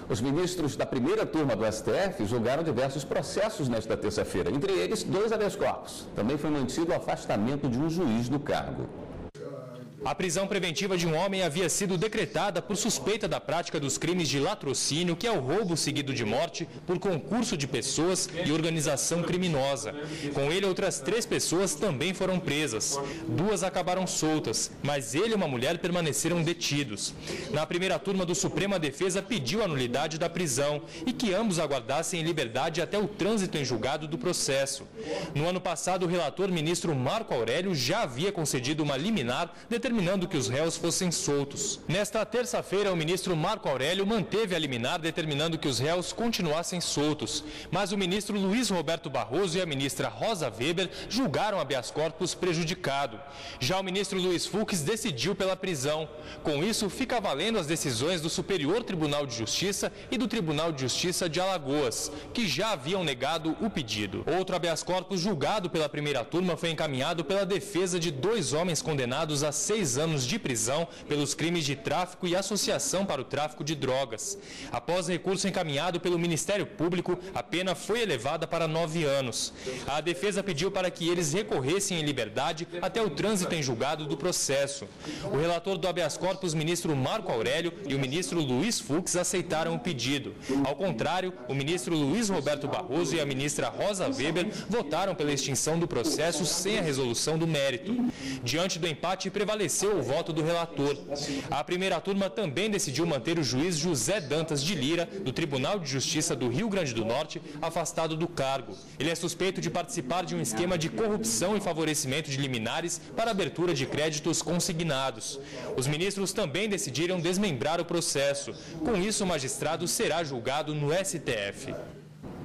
Os ministros da primeira turma do STF julgaram diversos processos nesta terça-feira, entre eles 2 habeas corpus. Também foi mantido o afastamento de um juiz do cargo. A prisão preventiva de um homem havia sido decretada por suspeita da prática dos crimes de latrocínio, que é o roubo seguido de morte por concurso de pessoas e organização criminosa. Com ele, outras 3 pessoas também foram presas. 2 acabaram soltas, mas ele e uma mulher permaneceram detidos. Na primeira turma do Suprema, a defesa pediu a nulidade da prisão e que ambos aguardassem em liberdade até o trânsito em julgado do processo. No ano passado, o relator ministro Marco Aurélio já havia concedido uma liminar determinando que os réus fossem soltos. Nesta terça-feira, o ministro Marco Aurélio manteve a liminar determinando que os réus continuassem soltos, mas o ministro Luiz Roberto Barroso e a ministra Rosa Weber julgaram habeas corpus prejudicado. Já o ministro Luiz Fux decidiu pela prisão. Com isso, fica valendo as decisões do Superior Tribunal de Justiça e do Tribunal de Justiça de Alagoas, que já haviam negado o pedido. Outro habeas corpus julgado pela primeira turma foi encaminhado pela defesa de 2 homens condenados a 6 anos de prisão pelos crimes de tráfico e associação para o tráfico de drogas. Após recurso encaminhado pelo Ministério Público, a pena foi elevada para 9 anos. A defesa pediu para que eles recorressem em liberdade até o trânsito em julgado do processo. O relator do habeas corpus, ministro Marco Aurélio, e o ministro Luiz Fux aceitaram o pedido. Ao contrário, o ministro Luiz Roberto Barroso e a ministra Rosa Weber votaram pela extinção do processo sem a resolução do mérito. Diante do empate, prevaleceu o voto do relator. A primeira turma também decidiu manter o juiz José Dantas de Lira, do Tribunal de Justiça do Rio Grande do Norte, afastado do cargo. Ele é suspeito de participar de um esquema de corrupção e favorecimento de liminares para abertura de créditos consignados. Os ministros também decidiram desmembrar o processo. Com isso, o magistrado será julgado no STF.